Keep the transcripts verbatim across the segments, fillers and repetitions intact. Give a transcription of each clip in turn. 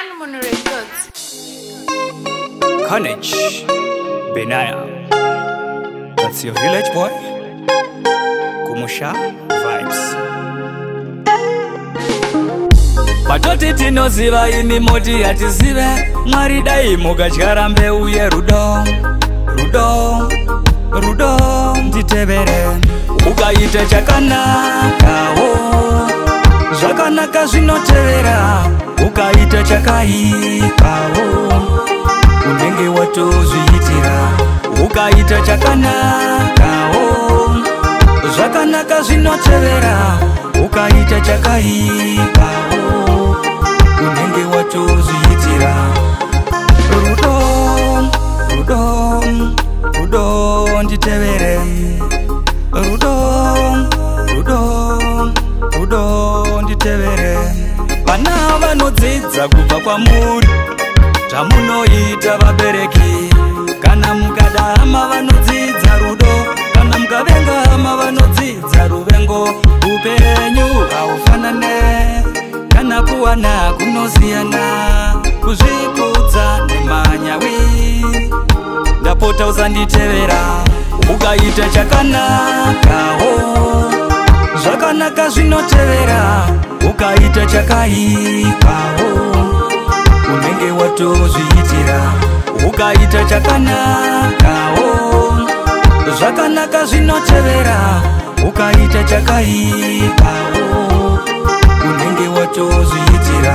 Diamond Records. Carnage, Benaya. That's your village boy. Kumusha vibes. Patoti tinoziva imi moti yatizive. Mwari dai mukadyara mbeu yerudo. Rudo, rudo nditevere. Ukaite chakanaka oh. Zvakanaka zvinotevera. Ukaite chakaipa oh. Unenge watozviitira. Ukaite chakanaka oh. Zvakanaka zvinotevera. Ukaite chakaipa oh. Unenge watozviitira. Rudo, rudo, rudo nditevere. Rudo, rudo, rudo nditevere. Vana vanodzidza kubva kwamuri zvamunoita vabereki. Kana mukada hama vanodzidza rudo. Kana mukavenga hama vanodzidza ruvengo. Upenyu haufanane. Kana kuwana kunosiyana. Kuzvikudza nemanyawi. Ndapota usanditevera. Ukaita chakanaka oh. Zvakanaka zvinotevera. Ukaita chakaipa oh. Unenge watozviitira. Ukaita chakanaka oh. Zvakanaka zvinotevera. Ukaita chakaipa oh. Unenge watozviitira.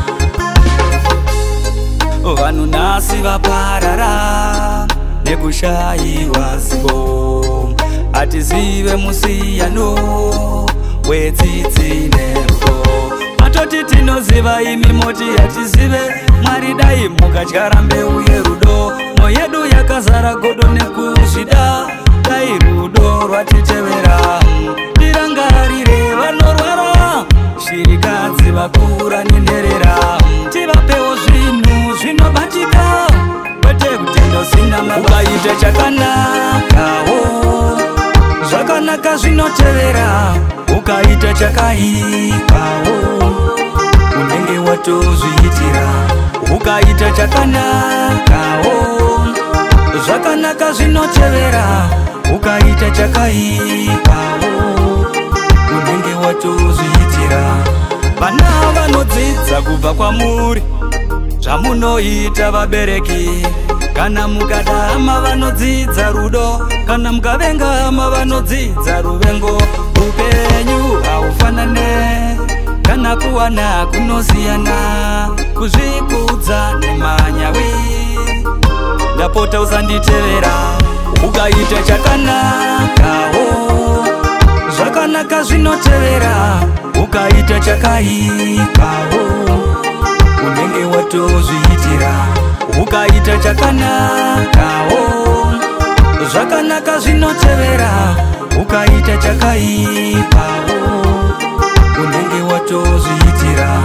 Vanhu nhasi vaparara nekushayiwa zivo. Hatizive musiyano wetsitsi nerudo. Matoti tinoziva imi moti hatizive. Mwari dai mukadyara mbeu yerudo. Mwoyo yedu yakazara godo nekuzvida. Dai rudo rwatitevera. Tirangarire vanorwara. Shirikadzi vakura nenherera. Tivapewo zvinhu zvinobatika. Kwete kutenda sina mabasa. Ukaite chakanaka oh. Zvakanaka zvinotevera. Ukaite chakaipa oh. Unenge watozviitira. Ukaite chakanaka oh. Zvakanaka zvinotevera. Ukaite chakaipa oh. Unenge watozviitira. Vana vanodzidza kubva kwamuri zvamunoita vabereki. Kana mukada hama vanodzidza rudo. Kana mukavenga hama vanodzidza ruvengo. Upenyu haufanane. Kana kuwana kunosiyana. Kuzvikudza nemanyawi. Ndapota usanditevera. Ukaite chakanaka oh. Zvakanaka zvinotevera. Ukaite chakaipa oh. Unenge watozviitira. Ukaite chakanaka oh. Zvakanaka zvinotevera. Ukaite chakaipa oh. Unenge watozviitira.